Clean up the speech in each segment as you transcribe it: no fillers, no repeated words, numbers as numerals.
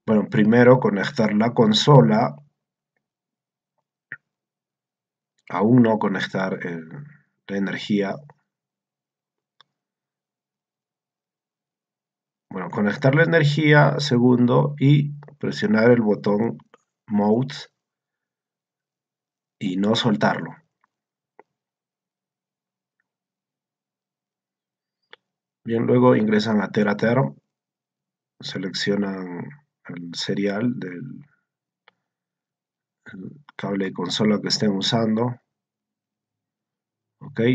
Bueno, primero conectar la consola, aún no conectar la energía. Bueno, conectar la energía, segundo, y presionar el botón Mode y no soltarlo. Bien, luego ingresan a Teraterm, seleccionan el serial del cable de consola que estén usando. Ok.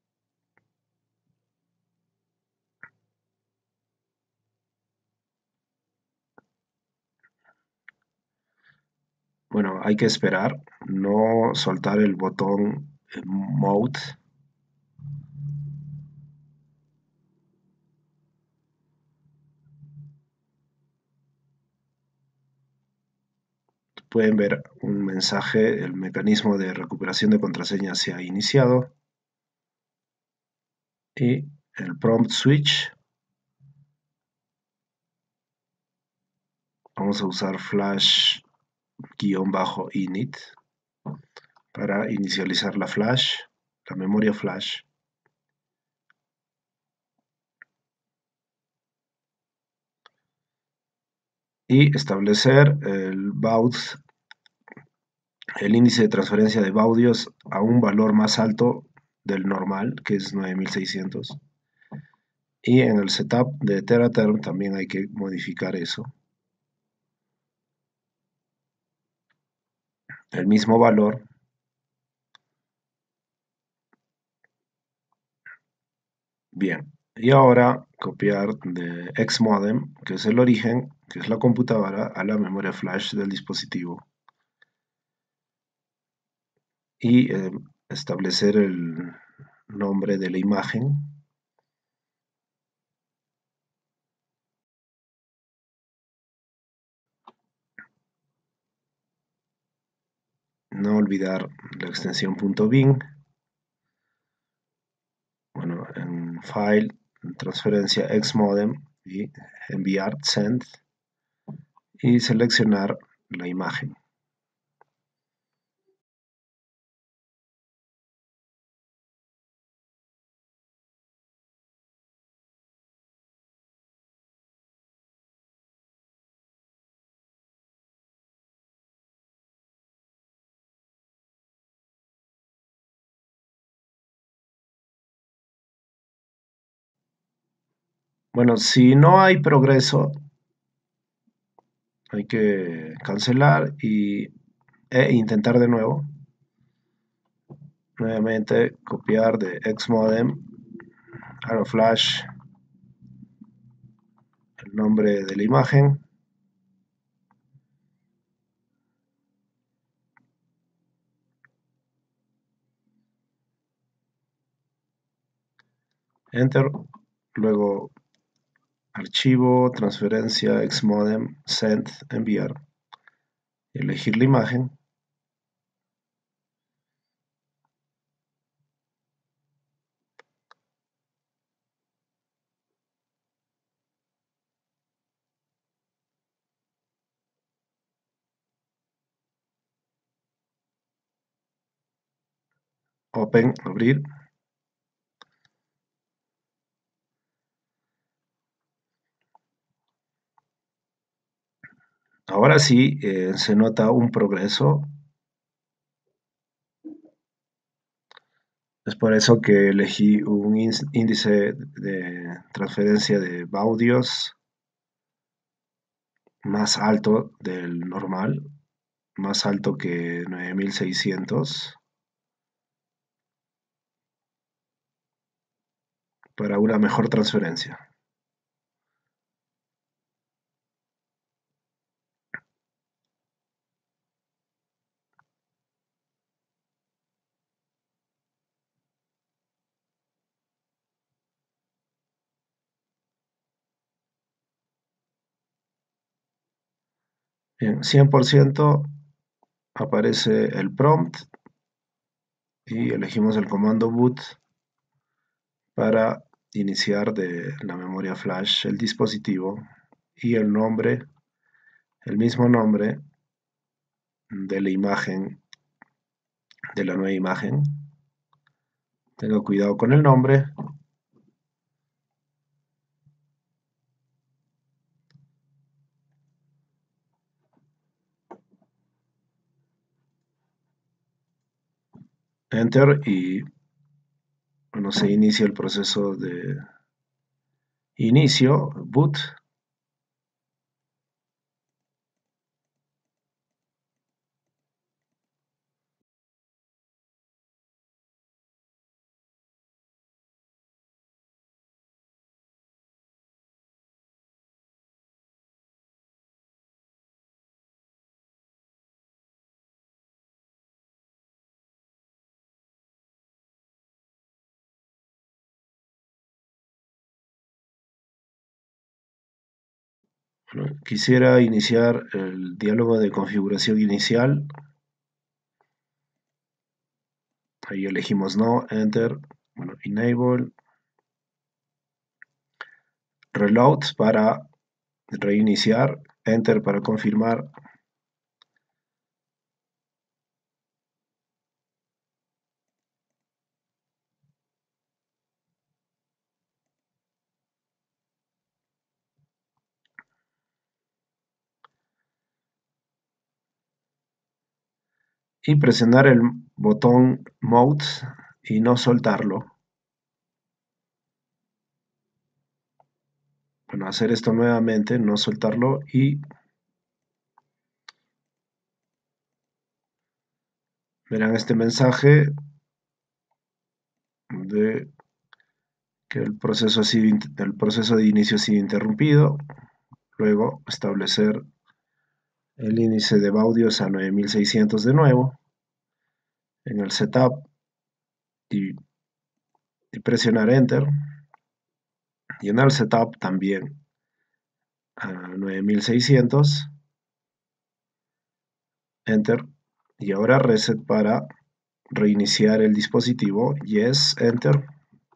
Bueno, hay que esperar, no soltar el botón Mode. Pueden ver un mensaje, el mecanismo de recuperación de contraseña se ha iniciado y el prompt switch. Vamos a usar flash-init para inicializar la flash, la memoria flash. Y establecer el baud, el índice de transferencia de baudios a un valor más alto del normal, que es 9600. Y en el setup de Teraterm también hay que modificar eso. El mismo valor. Bien. Y ahora copiar de Xmodem, que es el origen, que es la computadora, a la memoria flash del dispositivo. Y establecer el nombre de la imagen. No olvidar la extensión .bin. Bueno, en File, transferencia Xmodem y enviar, send, y seleccionar la imagen. Bueno, si no hay progreso, hay que cancelar e intentar de nuevo. Nuevamente copiar de Xmodem, Aeroflash, el nombre de la imagen. Enter. Luego archivo, transferencia, Xmodem, send, enviar. Elegir la imagen. Open, abrir. Ahora sí se nota un progreso. Es por eso que elegí un índice de transferencia de baudios más alto del normal, más alto que 9600, para una mejor transferencia. Bien, 100% aparece el prompt y elegimos el comando boot para iniciar de la memoria flash el dispositivo y el nombre el mismo nombre de la imagen, de la nueva imagen. Tenga cuidado con el nombre. Enter y bueno, se inicia el proceso de inicio, boot. Bueno, quisiera iniciar el diálogo de configuración inicial. Ahí elegimos no, enter, bueno, enable, reload para reiniciar, enter para confirmar. Y presionar el botón Mode y no soltarlo. Bueno, hacer esto nuevamente, no soltarlo y verán este mensaje de que el proceso de inicio ha sido interrumpido. Luego establecer el índice de Baudius a 9600 de nuevo en el setup y presionar enter. Y en el setup también a 9600, enter. Y ahora reset para reiniciar el dispositivo, yes, enter.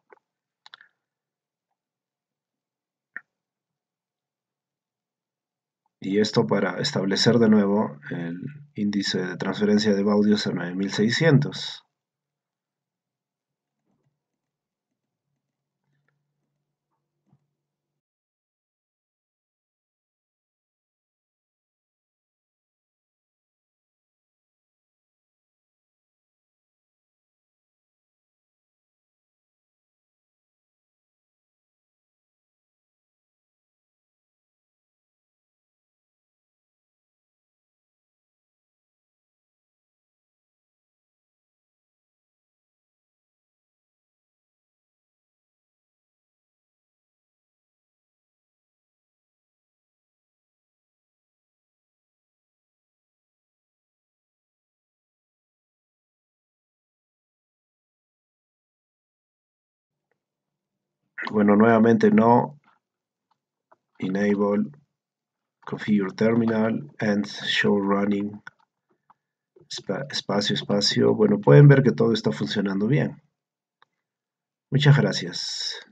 Y esto para establecer de nuevo el índice de transferencia de Baudius a 9600. Bueno, nuevamente no, enable, configure terminal, and show running, espacio, espacio. Bueno, pueden ver que todo está funcionando bien. Muchas gracias.